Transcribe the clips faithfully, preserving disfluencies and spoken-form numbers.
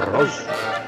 arroz.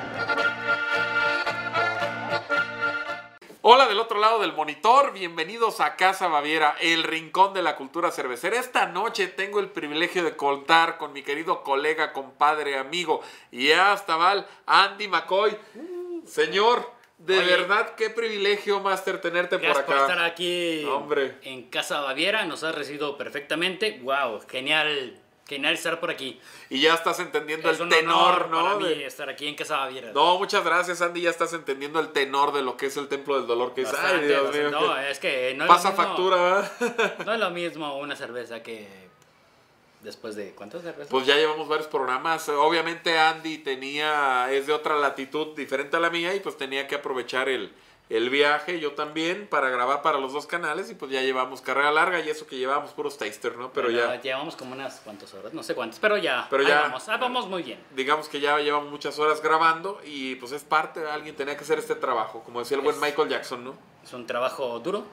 Hola del otro lado del monitor, bienvenidos a Casa Baviera, el rincón de la cultura cervecera. Esta noche tengo el privilegio de contar con mi querido colega, compadre, amigo y hasta Val, Andy McCoy. Señor, de Oye, verdad, qué privilegio, Master, tenerte por gracias acá. por estar aquí Hombre. en Casa Baviera, nos has recibido perfectamente. Wow, genial, genial estar por aquí. Y ya estás entendiendo Es el un tenor, honor ¿no? para mí De- estar aquí en Casa Baviera. No, muchas gracias, Andy, ya estás entendiendo el tenor de lo que es el Templo del Dolor, que es, Bastante, ay, Dios bastante. mío, No, que es que no es pasa lo mismo, factura, ¿verdad? no es lo mismo una cerveza que después de ¿cuántas cervezas? Pues ya llevamos varios programas. Obviamente Andy tenía, es de otra latitud diferente a la mía y pues tenía que aprovechar el, el viaje, yo también, para grabar para los dos canales y pues ya llevamos carrera larga y eso que llevamos puros taster, ¿no? Pero Bueno, ya, llevamos como unas cuantas horas, no sé cuántas, pero ya, Pero ahí ya- vamos, ahí vamos muy bien. digamos que ya llevamos muchas horas grabando y pues es parte, alguien tenía que hacer este trabajo, como decía el buen Es- Michael Jackson, ¿no? Es un trabajo duro.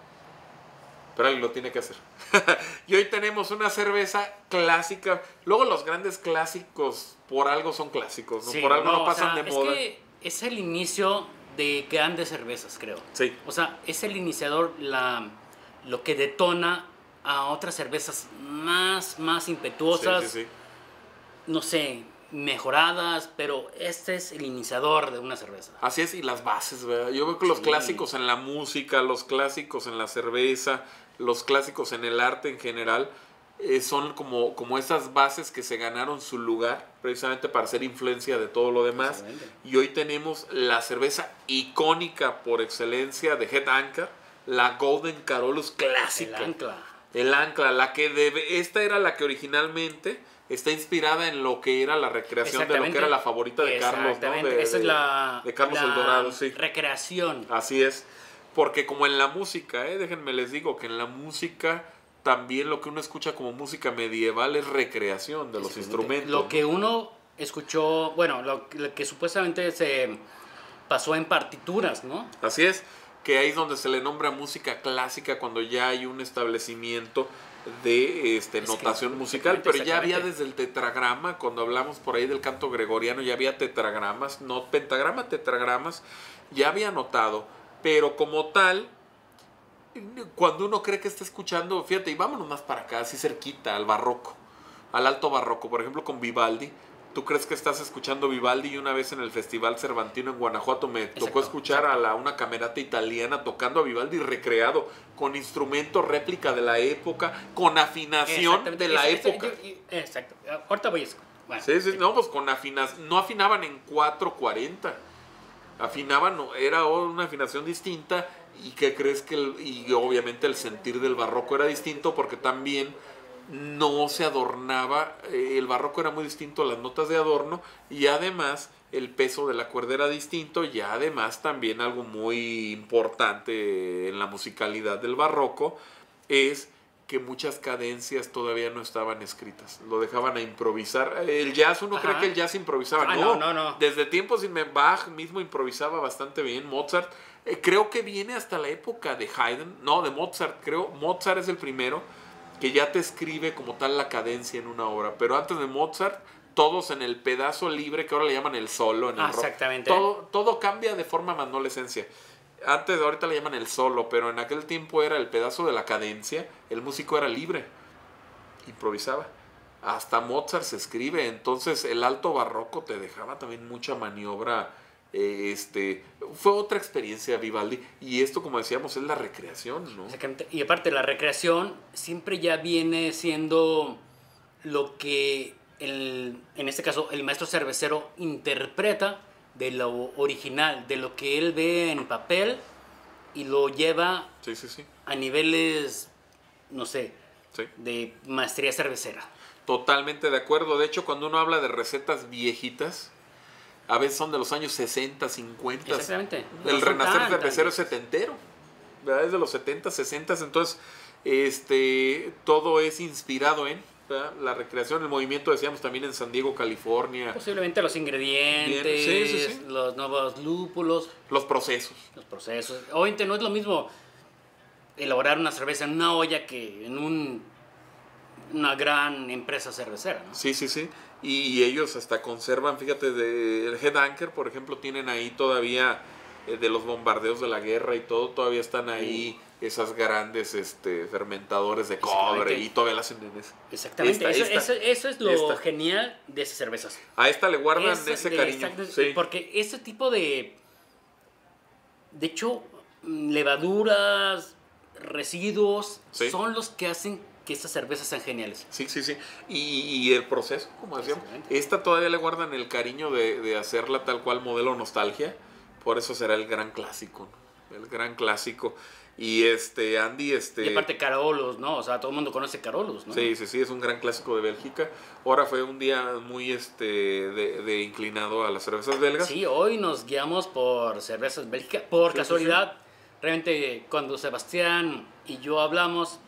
Pero alguien lo tiene que hacer. Y hoy tenemos una cerveza clásica. Luego los grandes clásicos por algo son clásicos, ¿no? Sí, por algo no, o pasan sea, de moda. Es que es el inicio de grandes cervezas, creo. Sí. O sea, es el iniciador, la, lo que detona a otras cervezas más, más impetuosas, Sí, sí, sí. no sé, mejoradas, pero este es el iniciador de una cerveza. Así es, y las bases, ¿verdad? Yo veo que los Sí. clásicos en la música, los clásicos en la cerveza, los clásicos en el arte en general, eh, son como, como esas bases que se ganaron su lugar, precisamente para ser influencia de todo lo demás. Excelente. Y hoy tenemos la cerveza icónica por excelencia de Head Anchor, la Golden Carolus El clásica. ancla. El ancla, la que debe, esta era la que originalmente está inspirada en lo que era la recreación de lo que Exactamente. era la favorita de Carlos, ¿no? Exactamente. De, Esa es de- la, de Carlos la el Dorado, sí. recreación. Así es, porque como en la música, ¿eh? Déjenme les digo que en la música también lo que uno escucha como música medieval es recreación de los Exactamente. instrumentos. Lo ¿no? que uno escuchó, bueno, lo, lo que supuestamente se pasó en partituras, ¿no? Así es, que ahí es donde se le nombra música clásica cuando ya hay un establecimiento de este, Es que- notación musical, pero ya había exactamente. desde el tetragrama, cuando hablamos por ahí del canto gregoriano, ya había tetragramas, no pentagrama, tetragramas, ya había notado, pero como tal, cuando uno cree que está escuchando, fíjate, y vámonos más para acá, así cerquita, al barroco, al alto barroco, por ejemplo con Vivaldi. Tú crees que estás escuchando Vivaldi y una vez en el Festival Cervantino en Guanajuato me tocó Exacto, escuchar a la, una camerata italiana tocando a Vivaldi recreado, con instrumentos réplica de la época, con afinación Exactamente. de la Es- es- época. yo- yo- exacto. Ahorita voy a... Bueno, Sí, sí, no, pues con afinación, no afinaban en cuatro cuarenta, afinaban, no, era una afinación distinta. ¿Y qué crees que, el- y obviamente el sentir del barroco era distinto porque también no se adornaba, eh, el barroco era muy distinto a las notas de adorno y además el peso de la cuerda era distinto y además también algo muy importante en la musicalidad del barroco es que muchas cadencias todavía no estaban escritas, lo dejaban a improvisar. El jazz, uno Ajá. cree que el jazz improvisaba, Ah, no, no, no, no. desde tiempos sin Bach mismo improvisaba bastante bien, Mozart, eh, creo que viene hasta la época de Haydn, no, de Mozart, creo, Mozart es el primero que ya te escribe como tal la cadencia en una obra, pero antes de Mozart, todos en el pedazo libre, que ahora le llaman el solo, en el Ah, rock, exactamente. todo, todo cambia de forma más no la esencia. Antes, ahorita le llaman el solo, pero en aquel tiempo era el pedazo de la cadencia, el músico era libre, improvisaba. Hasta Mozart se escribe, entonces el alto barroco te dejaba también mucha maniobra. eh, este fue otra experiencia Vivaldi, y esto, como decíamos, es la recreación, ¿no? Exactamente. Y aparte, la recreación siempre ya viene siendo lo que, el, en este caso, el maestro cervecero interpreta de lo original, de lo que él ve en papel y lo lleva Sí, sí, sí, a niveles, no sé, sí. de maestría cervecera. Totalmente de acuerdo. De hecho, cuando uno habla de recetas viejitas, a veces son de los años sesenta, cincuenta. Exactamente. El No son renacer tan, cervecero tan es setentero, ¿verdad? Es de los setenta, sesenta. Entonces, este, todo es inspirado en, ¿verdad? La recreación, el movimiento, decíamos también en San Diego, California. Posiblemente los ingredientes, Bien, sí, sí, sí. los nuevos lúpulos, Los procesos. los procesos. Obviamente no es lo mismo elaborar una cerveza en una olla que en un, una gran empresa cervecera, ¿no? Sí, sí, sí. Y ellos hasta conservan, fíjate, de, el Head Anchor, por ejemplo, tienen ahí todavía eh, de los bombardeos de la guerra y todo, todavía están ahí uh. esas grandes este, fermentadores de cobre y todavía las hacen en ese. Exactamente, esta, eso, esta, eso, eso es lo esta. genial de esas cervezas. A esta le guardan es ese de, cariño. Sí. Porque ese tipo de, de hecho, levaduras, residuos, sí. son los que hacen que estas cervezas sean geniales. Sí, sí, sí. Y, y el proceso, como decíamos, esta todavía le guardan el cariño de, de hacerla tal cual modelo nostalgia. Por eso será el gran clásico, ¿no? El gran clásico. Y este, Andy, este... Y aparte Carolus, ¿no? O sea, todo el mundo conoce Carolus, ¿no? Sí, sí, sí, es un gran clásico de Bélgica. Ahora fue un día muy este de, de inclinado a las cervezas belgas. Sí, hoy nos guiamos por cervezas Bélgica. Por sí, casualidad, sí, sí. realmente cuando Sebastián y yo hablamos,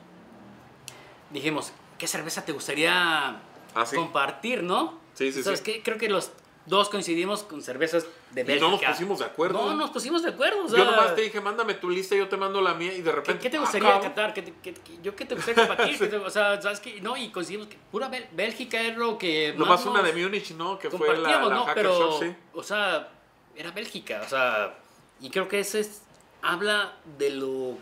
dijimos, ¿qué cerveza te gustaría ¿Ah, sí? compartir, no? Sí, sí, ¿Sabes sí. qué? Creo que los dos coincidimos con cervezas de Bélgica. Y no nos pusimos de acuerdo. No, nos pusimos de acuerdo. O sea, yo nomás te dije, mándame tu lista, yo te mando la mía y de repente... ¿Qué, qué te gustaría ah, catar? ¿Qué te, qué, yo qué te gustaría compartir? sí. O sea, ¿sabes qué? No, y coincidimos que pura Bel Bélgica es lo que nomás una de Múnich, ¿no? Que fue la, la ¿no? Hacker Pero, Shop, sí. O sea, era Bélgica. O sea, y creo que eso es... Habla de lo...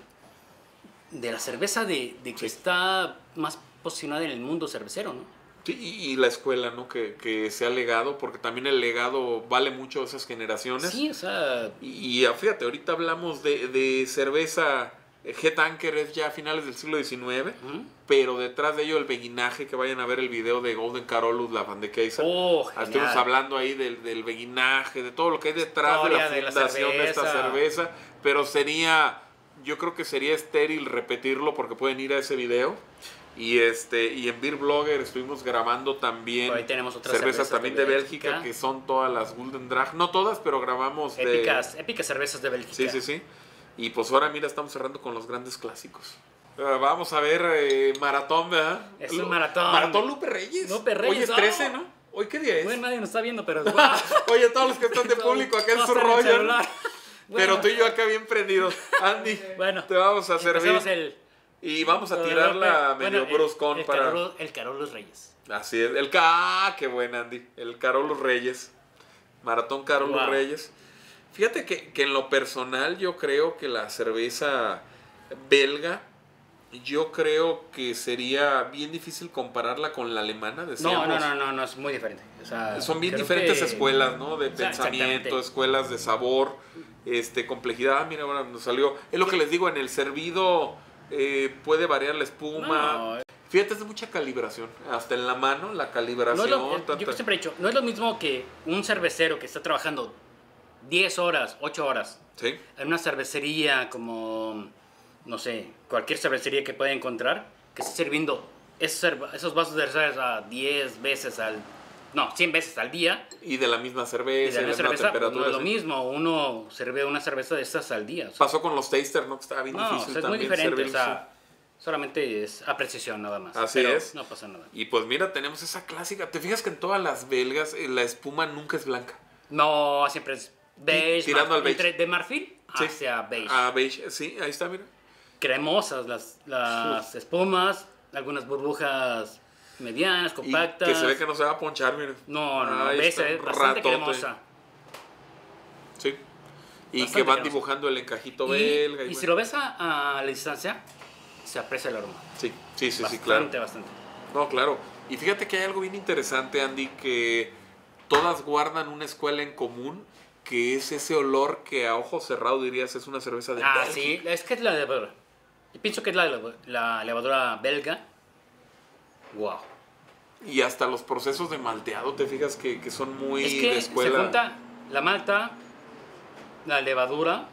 De la cerveza de, de que sí. está más posicionada en el mundo cervecero, ¿no? Sí, y, y la escuela, ¿no? Que, que se ha legado, porque también el legado vale mucho a esas generaciones. Sí, o sea... Y, y fíjate, ahorita hablamos de, de cerveza, Head Anchor es ya a finales del siglo diecinueve, uh-huh. pero detrás de ello el beguinaje, que vayan a ver el video de Golden Carolus, la Van de Kaiser. Oh, estuvimos hablando ahí del, del beguinaje, de todo lo que hay detrás de la de fundación la de esta cerveza, pero sería, yo creo que sería estéril repetirlo porque pueden ir a ese video. Y este y en Beer Blogger estuvimos grabando también ahí tenemos otras cervezas, cervezas también de Bélgica, Bélgica, que son todas las Golden Drag, no todas, pero grabamos épicas, de... épicas cervezas de Bélgica. Sí, sí, sí. Y pues ahora mira, estamos cerrando con los grandes clásicos. Uh, vamos a ver eh, maratón, ¿verdad? Es un maratón. Maratón Lupe Reyes. Lupe Reyes. Hoy es trece, ¿no? ¿Hoy qué día es? Bueno, nadie nos está viendo, pero wow. Oye, todos los que están de público acá en su rollo. Bueno. Pero tú y yo acá bien prendidos. Andy, bueno, te vamos a servir. El... Y vamos a tirarla medio bueno, bruscón el, el para... Carolo, el Carolus Reyes. Así es. El ¡Ah, qué buen, Andy! El Carolus Reyes. Maratón Carolus wow. Reyes. Fíjate que, que en lo personal yo creo que la cerveza belga, yo creo que sería bien difícil compararla con la alemana. Decíamos. No, no, no, no, no, es muy diferente. O sea, son bien diferentes que... escuelas, ¿no? De o sea, pensamiento, escuelas de sabor, este, complejidad. Ah, mira, ahora nos salió. Es lo que les digo, en el servido... Eh, puede variar la espuma. No. Fíjate, es de mucha calibración. Hasta en la mano, la calibración. No es lo, tanta... Yo siempre he dicho, no es lo mismo que un cervecero que está trabajando diez horas, ocho horas. ¿Sí? En una cervecería como, no sé, cualquier cervecería que pueda encontrar, que esté sirviendo esos, esos vasos de cerveza diez veces al... No, cien veces al día. Y de la misma cerveza. Y de la misma cerveza, pues no es lo mismo. Uno sirve una cerveza de estas al día. O sea. Pasó con los tasters, ¿no? Que estaba bien no, difícil o sea, es también muy diferente. O sea, servirse. solamente es apreciación nada más. Así pero es. No pasa nada. Y pues mira, tenemos esa clásica. ¿Te fijas que en todas las belgas la espuma nunca es blanca? No, siempre es beige. Tirando al beige. Entre de marfil sí. hacia beige. Ah, beige. Sí, ahí está, mira. Cremosas las, las espumas. Algunas burbujas... medianas, compactas. Y que se ve que no se va a ponchar, mire. No, no, no. Ves, es bastante ratote. cremosa. Sí. Y Bastante que van cremosa. dibujando el encajito y, belga. Y, y si lo ves a, a la distancia, se aprecia el aroma. Sí, sí, sí, bastante, sí, claro. Bastante, bastante. No, claro. Y fíjate que hay algo bien interesante, Andy, que todas guardan una escuela en común, que es ese olor que a ojo cerrado dirías es una cerveza de Ah, Bélgica. sí, es que es la levadura. Yo pienso que es la, la levadura belga. Wow. Y hasta los procesos de malteado, te fijas que, que son muy es que de escuela. Se junta la malta, la levadura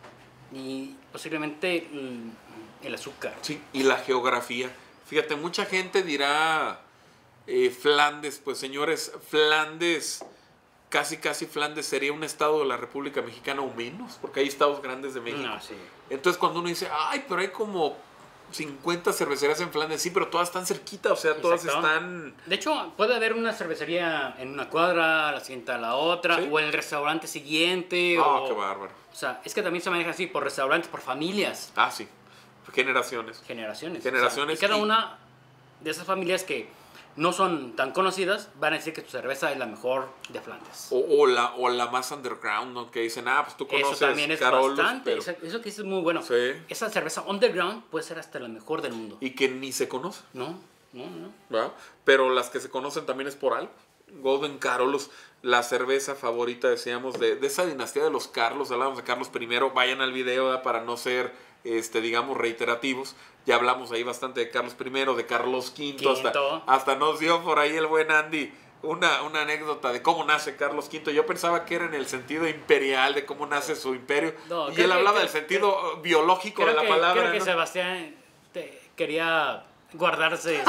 y posiblemente el, el azúcar. Sí, y la geografía. Fíjate, mucha gente dirá eh, Flandes, pues señores, Flandes, casi casi Flandes sería un estado de la República Mexicana o menos, porque hay estados grandes de México. No, sí. Entonces cuando uno dice, ay, pero hay como cincuenta cervecerías en Flandes, sí, pero todas están cerquita, o sea, todas Exacto. están... De hecho, puede haber una cervecería en una cuadra, la siguiente a la otra, ¿sí? O en el restaurante siguiente. Ah, o... qué bárbaro. O sea, es que también se maneja así, por restaurantes, por familias. Ah, sí. Generaciones. Generaciones. Generaciones. O sea, y cada y... una de esas familias que no son tan conocidas, van a decir que tu cerveza es la mejor de Flandes. O, o, la, o la más underground, ¿no? Que dicen, ah, pues tú conoces Eso también es Carolus, bastante, pero... eso, eso que dices es muy bueno. Sí. Esa cerveza underground puede ser hasta la mejor del mundo. Y que ni se conoce. No, no, no. ¿Verdad? Pero las que se conocen también es por algo. Golden Carolus, la cerveza favorita, decíamos, de, de esa dinastía de los Carlos. Hablamos de Carlos primero. Vayan al video, ¿verdad? Para no ser, este, digamos, reiterativos. Ya hablamos ahí bastante de Carlos primero, de Carlos quinto. Hasta, hasta nos dio por ahí el buen Andy una, una anécdota de cómo nace Carlos quinto. Yo pensaba que era en el sentido imperial, de cómo nace su imperio. No, y él que, hablaba que, del sentido que, biológico de la que, palabra. Creo que ¿no? Sebastián te quería guardarse.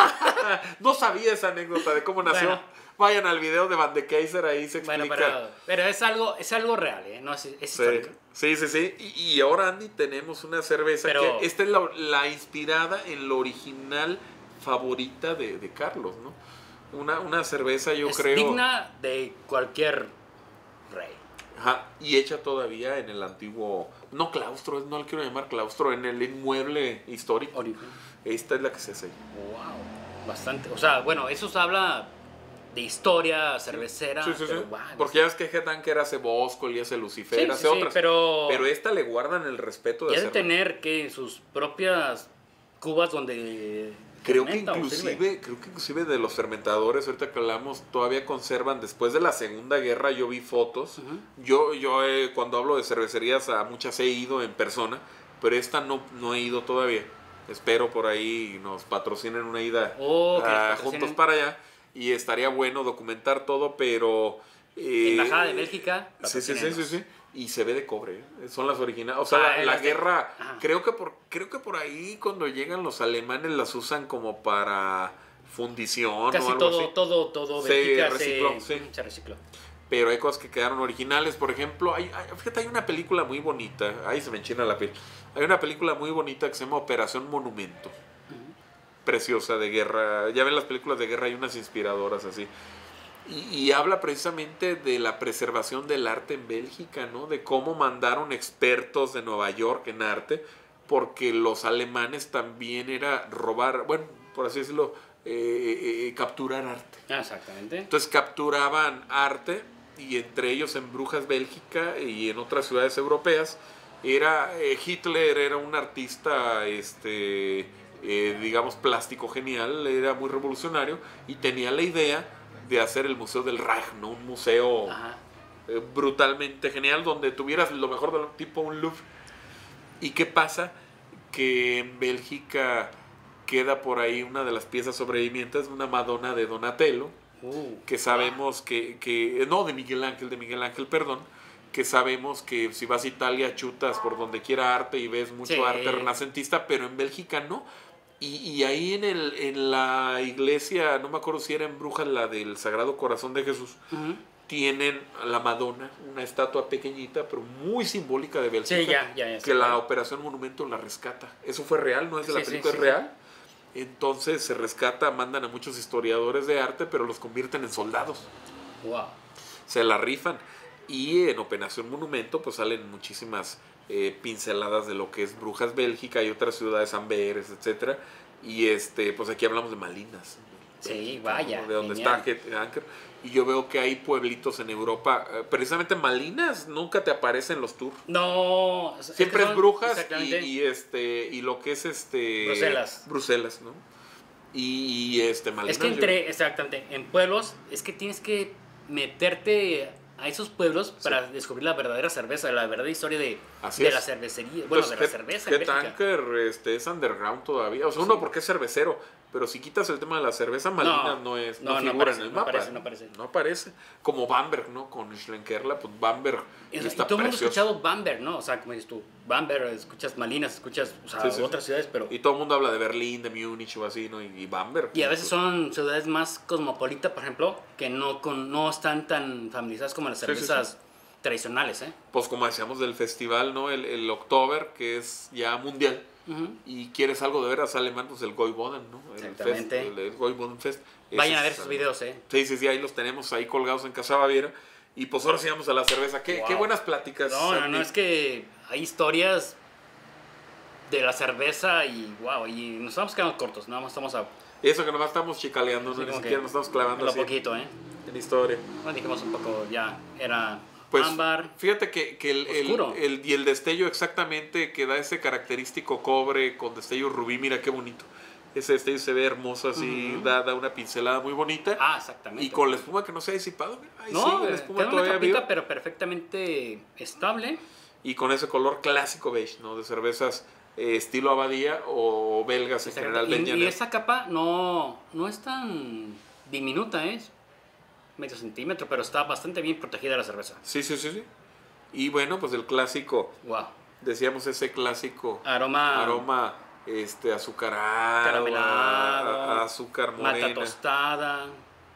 No sabía esa anécdota de cómo nació. Bueno. Vayan al video de Van de Keyser, ahí se explica. Bueno, pero, pero es algo es algo real, ¿eh? No, es, es sí, histórico. Sí, sí, sí. Y, y ahora, Andy, tenemos una cerveza pero, que esta es la, la inspirada en lo original favorita de, de Carlos, ¿no? Una, una cerveza, yo es creo... digna de cualquier rey. Ajá, y hecha todavía en el antiguo... No claustro, no le quiero llamar claustro, en el inmueble histórico. Origen. Esta es la que se hace. Wow, bastante. O sea, bueno, eso se habla... de historia cervecera. Sí, sí, pero, sí. Wow, porque ya ves que Headhunter hace Bosco y hace Lucifer, sí, hace sí, otras. Sí, pero, pero esta le guardan el respeto de hacerlo. Debe tener que sus propias cubas donde... Creo que inclusive, creo que inclusive de los fermentadores, ahorita que hablamos, todavía conservan, después de la Segunda Guerra yo vi fotos. Uh-huh. Yo, yo eh, cuando hablo de cervecerías, a muchas he ido en persona, pero esta no, no he ido todavía. Espero por ahí nos patrocinen una ida oh, uh, juntos para allá. Y estaría bueno documentar todo, pero... Eh, Embajada de Bélgica. Sí, sí, sí, sí, sí. Y se ve de cobre, ¿eh? Son las originales. O sea, ah, la, la guerra, de... creo que, por, creo que por ahí cuando llegan los alemanes las usan como para fundición Casi o algo todo, así. todo, todo, se recicló, se, sí. se recicló. Pero hay cosas que quedaron originales. Por ejemplo, hay, hay, fíjate, hay una película muy bonita. Ahí se me enchina la piel. Hay una película muy bonita que se llama Operación Monumento. Uh-huh. Preciosa, de guerra. Ya ven las películas de guerra, hay unas inspiradoras así. Y, y habla precisamente de la preservación del arte en Bélgica, ¿no? De cómo mandaron expertos de Nueva York en arte, porque los alemanes también era robar, bueno, por así decirlo, eh, eh, capturar arte. Ah, exactamente. Entonces capturaban arte, y entre ellos en Brujas, Bélgica, y en otras ciudades europeas, era eh, Hitler era un artista, este, eh, digamos, plástico genial, era muy revolucionario, y tenía la idea de hacer el Museo del Reich, ¿no? Un museo eh, brutalmente genial, donde tuvieras lo mejor del tipo un Louvre. ¿Y qué pasa? Que en Bélgica queda por ahí una de las piezas sobrevivientes, una Madonna de Donatello, uh, que sabemos wow. que, que... No, de Miguel Ángel, de Miguel Ángel, perdón. Que sabemos que si vas a Italia chutas por donde quiera arte y ves mucho sí. arte renacentista, pero en Bélgica no. Y, y ahí en, el, en la iglesia, no me acuerdo si era en Brujas, la del Sagrado Corazón de Jesús, uh-huh. tienen a la Madonna, una estatua pequeñita, pero muy simbólica de Bélgica, sí, ya, ya, ya, que la Operación Monumento la rescata. Eso fue real, no es de la sí, película, sí, es sí. real. Entonces se rescata, mandan a muchos historiadores de arte, pero los convierten en soldados. Wow. Se la rifan. Y en Operación Monumento pues salen muchísimas eh, pinceladas de lo que es Brujas, Bélgica, y otras ciudades, Amberes, etcétera. Y este, pues aquí hablamos de Malinas. Sí, Bélgica, vaya. ¿no? De donde genial. Está Headhunter. Y yo veo que hay pueblitos en Europa. Eh, precisamente Malinas nunca te aparece en los tours. No. Siempre es, es Brujas y, y este y lo que es este Bruselas. Bruselas, ¿no? Y, y este Malinas. Es que entre, yo... exactamente, en pueblos es que tienes que meterte a esos pueblos para sí. descubrir la verdadera cerveza, la verdadera historia de, de la cervecería, bueno, pues, de la cerveza. Headhunter este, es underground todavía, o sea, sí. uno porque es cervecero, pero si quitas el tema de la cerveza, Malinas no, no es, no, no figura no aparece, en el no mapa. Aparece, no aparece. No aparece. Como Bamberg, ¿no? Con Schlenkerla, pues Bamberg y, está y todo el mundo ha precioso. escuchado Bamberg, ¿no? O sea, como dices tú, Bamberg, escuchas Malinas, escuchas o sea, sí, sí, otras sí. ciudades, pero... Y todo el mundo habla de Berlín, de Múnich o así, ¿no? Y, y Bamberg. Y a veces son ciudades más cosmopolitas, por ejemplo, que no, con, no están tan familiarizadas como las cervezas... Sí, sí, sí. tradicionales, ¿eh? Pues como decíamos del festival, ¿no? El, el Oktober, que es ya mundial. Uh-huh. Y quieres algo de veras alemán, pues el Goiboden, ¿no? El Exactamente. Fest, el, el Goiboden Fest. Vayan a ver esos videos, ¿eh? Sí, sí, sí, ahí los tenemos ahí colgados en Casa Baviera. Y pues ahora sí vamos a la cerveza. Qué, wow. qué buenas pláticas. No, no, no, es que hay historias de la cerveza y wow, y nos estamos quedando cortos, nada más estamos a Eso que nomás estamos chicaleando, Sí, ¿no? Ni como siquiera que nos estamos clavando Lo así poquito, ¿eh? en historia. Bueno, dijimos un poco, ya era Pues ámbar. fíjate que, que el, el, Oscuro. el- y el destello exactamente que da ese característico cobre con destello rubí, mira qué bonito. Ese destello se ve hermoso así, Ujú. da, da una pincelada muy bonita. Ah, exactamente. Y con la espuma que no se ha disipado, mira, ahí No, sigue la eh, espuma queda una todavía capita, viva. pero perfectamente estable. Y con ese color clásico beige, ¿no? De cervezas eh, estilo Abadía o belgas en general. Y, Ben y Jenner. esa capa no, no es tan diminuta, es medio centímetro, pero está bastante bien protegida la cerveza. Sí, sí, sí, sí. Y bueno, pues el clásico, Wow. decíamos ese clásico Aroma, aroma este, azucarado, caramelado, a- a- azúcar mata morena. tostada.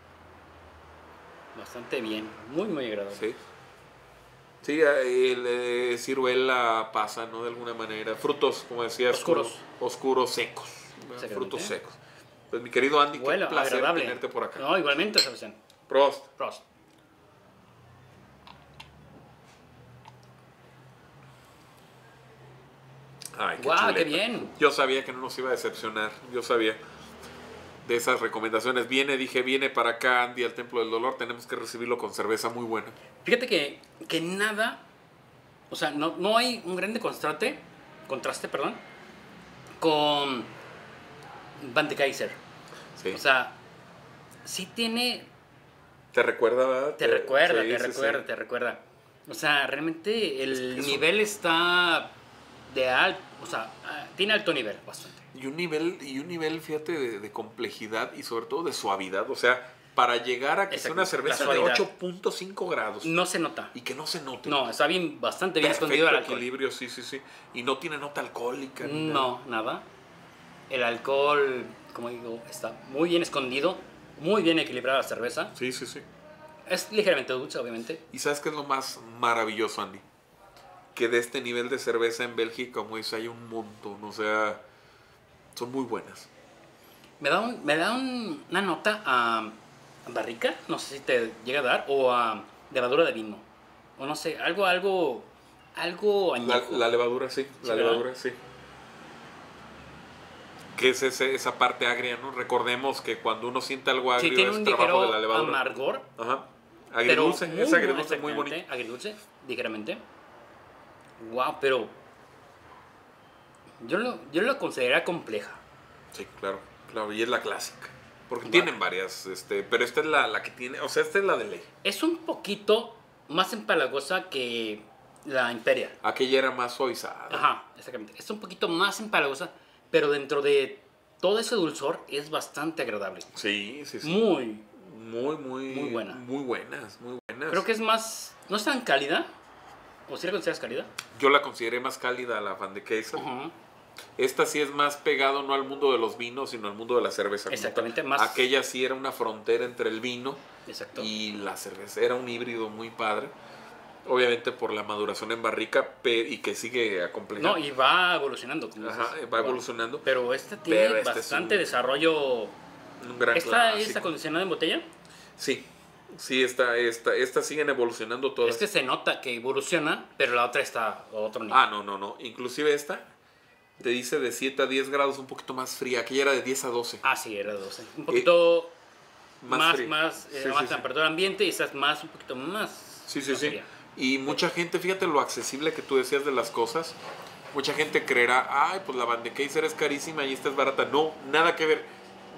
Bastante bien, muy, muy agradable. Sí. Sí, el, eh, ciruela pasa, ¿no? De alguna manera. Frutos, como decías. Oscuros. Oscuros, secos. ¿verdad? Exactamente. Frutos secos. Pues mi querido Andy, Huele qué placer agradable. tenerte por acá. No, igualmente, Sebastián. Prost. Prost. Ay, qué Guau, chuleta. qué bien. Yo sabía que no nos iba a decepcionar. Yo sabía de esas recomendaciones. Viene, dije, viene para acá Andy al Templo del Dolor. Tenemos que recibirlo con cerveza muy buena. Fíjate que, que nada, o sea, no, no hay un grande contraste, contraste, perdón, con Van de Kaiser. Sí. O sea, sí tiene, ¿Te recuerda, verdad? te recuerda, sí, te sí, recuerda, sí. te recuerda. O sea, realmente el Es que eso- nivel está de alto, o sea, ah, tiene alto nivel, bastante. Y un nivel, y un nivel, fíjate, de, de complejidad y sobre todo de suavidad. O sea, para llegar a que sea Exacto, una la cerveza de suavidad. ocho punto cinco grados No se nota. y que no se note. No, está bien, bastante bien Perfecto escondido el alcohol. equilibrio, sí, sí, sí. Y no tiene nota alcohólica. ni nada. No, nada. El alcohol, como digo, está muy bien escondido, muy bien equilibrada la cerveza. Sí, sí, sí. Es ligeramente dulce, obviamente. ¿Y sabes qué es lo más maravilloso, Andy? Que de este nivel de cerveza en Bélgica, como dice, hay un montón. O sea, son muy buenas. Me da, un- me da un- una nota a barrica, no sé si te llega a dar, o a levadura de vino. O no sé, algo, algo, algo La, añejo. la levadura, sí. La ¿verdad? levadura, sí. Que es ese- esa parte agria, ¿no? Recordemos que cuando uno siente algo Sí, agrio tiene es un trabajo de la ligero levadura. amargor. Ajá. Pero Agridulce, muy, es agridulce muy exactamente, bonito. Agridulce, ligeramente. Wow, pero yo lo, yo lo consideraría compleja. Sí, claro, claro, y es la clásica. Porque Va. tienen varias, este, pero esta es la, la que tiene, o sea, esta es la de ley. Es un poquito más empalagosa que la Imperial. Aquella era más suavizada. Ajá, exactamente. Es un poquito más empalagosa, pero dentro de todo ese dulzor es bastante agradable. Sí, sí, sí. Muy. Muy, muy, Muy buena. Muy buenas, muy buenas. Creo que es más. ¿No es tan cálida? ¿O si la consideras cálida? Yo la consideré más cálida la Van de Kaiser. Ajá. Esta sí es más pegado no al mundo de los vinos, sino al mundo de la cerveza. como Exactamente, tal. más- Aquella sí era una frontera entre el vino Exacto. y la cerveza. Era un híbrido muy padre. Obviamente por la maduración en barrica pe- y que sigue acomplejando. No, y va evolucionando. Como Ajá, dices. va evolucionando. Pero esta tiene Pero este es bastante un- desarrollo. Un gran ¿Esta es clásico. acondicionada en botella? Sí, sí, esta, esta, estas siguen evolucionando todas. Es que se nota que evoluciona, pero la otra está a otro nivel. Ah, no, no, no. Inclusive esta te dice de siete a diez grados, un poquito más fría. Aquella era de diez a doce. Ah, sí, era doce. Un poquito más más, fría. más, eh, Sí, más sí, sí. temperatura ambiente y esta es más, un poquito más. Sí, sí, más sí. fría. Y mucha gente, fíjate lo accesible que tú decías de las cosas. Mucha gente creerá, ay, pues la Van de Kaiser es carísima y esta es barata. No, nada que ver.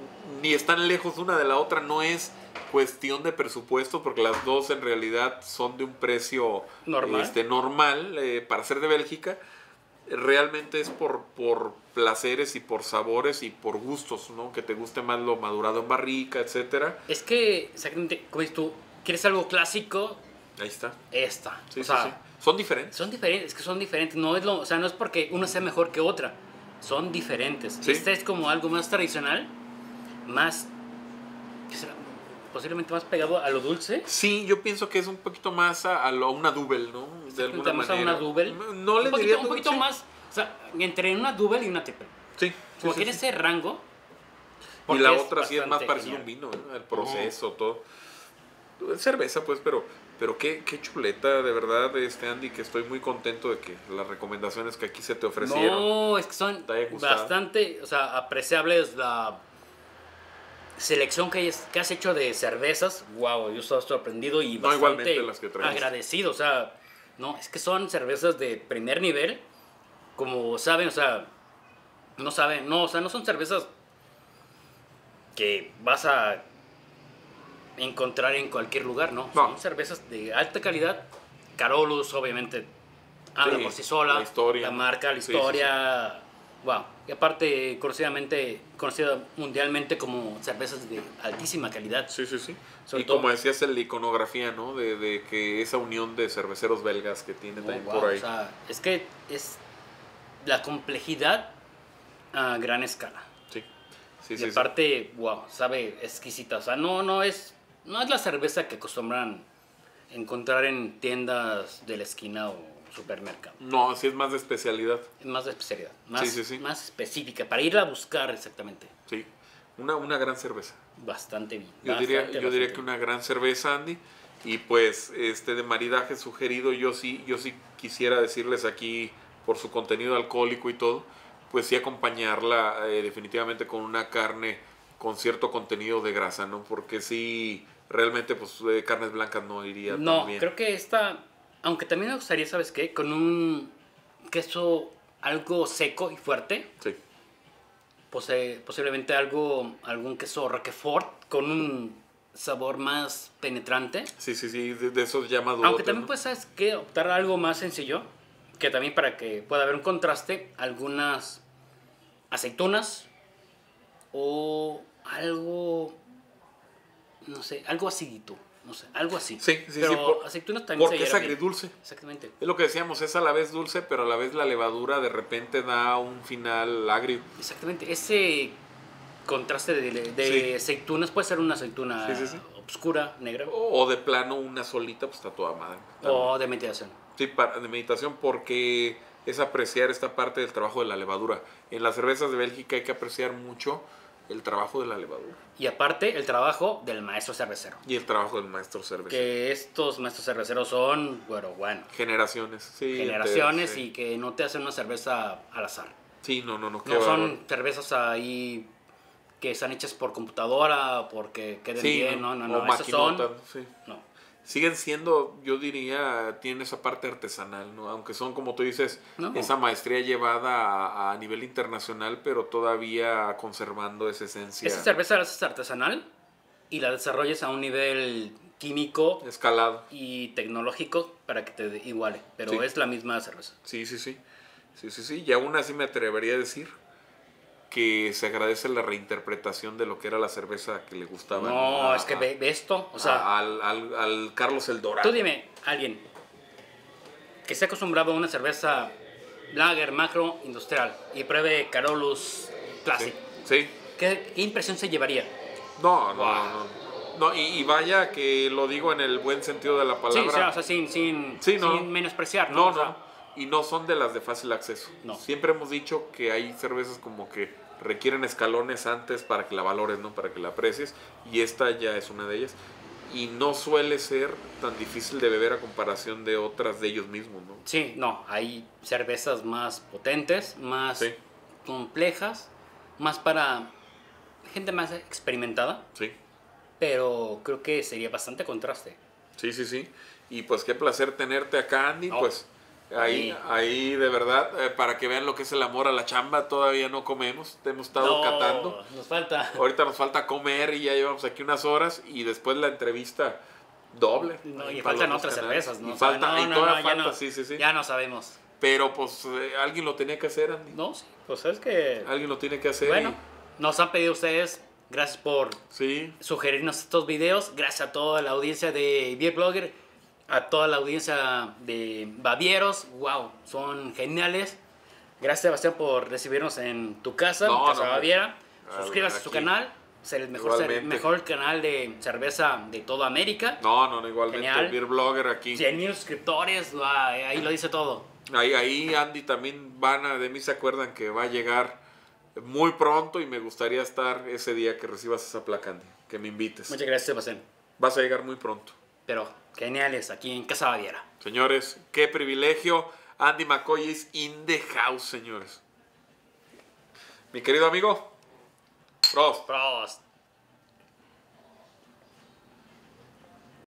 Ni están lejos una de la otra. No es cuestión de presupuesto porque las dos en realidad son de un precio Normal. este, normal eh, para ser de Bélgica. Realmente es por, por placeres y por sabores y por gustos, ¿no? Que te guste más lo madurado en barrica, etcétera. Es que, exactamente, como dices tú, ¿quieres algo clásico? Ahí está. Esta. Sí, o sí, sea, sí. Son diferentes. son diferentes, es que son diferentes. No es, lo, o sea, no es porque una sea mejor que otra. Son diferentes. Sí. Esta es como algo más tradicional, más, ¿qué será? Posiblemente más pegado a lo dulce. Sí, yo pienso que es un poquito más a, a lo- a una double, ¿no? De alguna Más a manera. una double. No le un poquito, diría un double, poquito sí. más, o sea, entre una double y una triple. Sí. sí, Como sí, que en sí. ese rango. Y porque la otra sí es más bastante parecido a un genial. vino, ¿no? El proceso, todo. Es cerveza, pues, pero, pero qué, qué chuleta, de verdad, este Andy, que estoy muy contento de que las recomendaciones que aquí se te ofrecieron. No, es que son ¿Te haya gustado? bastante, o sea, apreciables la, selección que, hayas- que has hecho de cervezas, wow, yo estoy sorprendido y No, bastante igualmente las que traes. agradecido. O sea, no, es que son cervezas de primer nivel, como saben, o sea, no saben, no, o sea, no son cervezas que vas a encontrar en cualquier lugar, ¿no? No. Son cervezas de alta calidad. Carolus, obviamente, habla Sí, por sí sola. la historia, La ¿no? marca, la Sí, sí, historia. Wow. Y aparte, conocidamente, conocida mundialmente como cervezas de altísima calidad. Sí, sí, sí. Sobre Y todo- como decías, la iconografía, ¿no? De, de que esa unión de cerveceros belgas que tiene Oh, también wow, por ahí. O sea, es que es la complejidad a gran escala. Sí, sí, Y sí. sí. aparte, wow, sabe exquisita. O sea, no, no es, no es la cerveza que acostumbran encontrar en tiendas de la esquina o supermercado. No, sí es más de especialidad. Es más de especialidad, más, Sí, sí, sí. más específica, para ir a buscar exactamente. Sí. Una, una gran cerveza. Bastante bien. Yo diría, bastante, yo diría bastante que bien. una gran cerveza, Andy. Y pues este de maridaje sugerido, yo sí, yo sí quisiera decirles aquí, por su contenido alcohólico y todo, pues sí acompañarla eh, definitivamente con una carne con cierto contenido de grasa, ¿no? Porque sí, realmente pues eh, carnes blancas no iría No, tan bien. creo que esta, aunque también me gustaría, ¿sabes qué? Con un queso algo seco y fuerte, Sí, pose- posiblemente algo, algún queso Roquefort con un sabor más penetrante. sí, sí, sí, de, de esos llamados. Aunque también pues, ¿sabes qué? Optar a algo más sencillo, que también para que pueda haber un contraste, algunas aceitunas o algo, no sé, algo acidito, no sé, algo así. Sí, sí, sí, Pero por- aceitunas también porque se es llevan bien. agridulce. Exactamente. Es lo que decíamos, es a la vez dulce, pero a la vez la levadura de repente da un final agrio. Exactamente. Ese contraste de, de Sí. aceitunas puede ser una aceituna Sí, sí, sí. obscura, negra, O de plano una solita, pues está toda madre. o de meditación. Sí, para, de meditación, porque es apreciar esta parte del trabajo de la levadura. En las cervezas de Bélgica hay que apreciar mucho el trabajo de la levadura Y aparte, el trabajo del maestro cervecero. y el trabajo del maestro cervecero. Que estos maestros cerveceros son, bueno, bueno, Generaciones, sí. generaciones enteras, sí. y que no te hacen una cerveza al azar. Sí, no, no, no. qué No son bárbaro. cervezas ahí que están hechas por computadora, porque queden Sí, bien, no, no, o no. Esas son, maquinotas, sí. no. Siguen siendo, yo diría, tienen esa parte artesanal, ¿no? Aunque son, como tú dices, No. esa maestría llevada a, a nivel internacional, pero todavía conservando esa esencia. Esa cerveza la haces artesanal y la desarrollas a un nivel químico Escalado. y tecnológico para que te iguale, pero Sí. es la misma cerveza. Sí, sí, sí. Sí, sí, sí. Y aún así me atrevería a decir que se agradece la reinterpretación de lo que era la cerveza que le gustaba. No, a- es que a- ve, ve esto, o a- sea, al, al- al Carlos el Dorado. tú dime, alguien que esté acostumbrado a una cerveza lager, macro, industrial y pruebe Carolus Sí, Classic, sí. ¿qué, qué impresión se llevaría? No, no, Wow. no. No, y, y vaya que lo digo en el buen sentido de la Sí, palabra. o sea, o sea, sin, sin, Sí, no. sin menospreciar, ¿no? No, O sea, no. Y no son de las de fácil acceso. No. Siempre hemos dicho que hay cervezas como que requieren escalones antes para que la valores, ¿no? Para que la aprecies. Y esta ya es una de ellas. Y no suele ser tan difícil de beber a comparación de otras de ellos mismos, ¿no? sí, no, hay cervezas más potentes, más Sí. complejas, más para gente más experimentada, Sí. pero creo que sería bastante contraste. Sí, sí, sí. Y pues qué placer tenerte acá, Andy. No. Pues ahí, Sí. ahí de verdad, eh, para que vean lo que es el amor a la chamba, todavía no comemos. Te hemos estado No, catando. nos falta. Ahorita nos falta comer y ya llevamos aquí unas horas y después la entrevista doble. No, ahí y para faltan los dos otras canales. cervezas, ¿no? Y O sea, falta, no, y no, todavía no, ya falta, no- sí, sí, sí. Ya no sabemos. Pero pues eh, alguien lo tenía que hacer, Andy. No, sí, pues es que... Alguien lo tiene que hacer. Bueno, y- nos han pedido ustedes, gracias por sí, sugerirnos estos videos, gracias a toda la audiencia de Beer Blogger, a toda la audiencia de Bavieros, wow, son geniales. Gracias, Sebastián, por recibirnos en tu casa, No, Casa no, Baviera. a Suscríbase a ver, su aquí. canal, es el mejor, cer- Igualmente. mejor canal de cerveza de toda América. no, no, no, igualmente. Genial. Beer Blogger aquí. cien mil suscriptores, wow, ahí lo dice todo. Ahí, ahí Andy también van a, de mí se acuerdan que va a llegar muy pronto y me gustaría estar ese día que recibas esa placa, Andy, que me invites. Muchas gracias, Sebastián. Vas a llegar muy pronto. Pero geniales aquí en Casa Baviera. Señores, qué privilegio. Andy McCoy is in the house, señores. Mi querido amigo, Prost. Prost.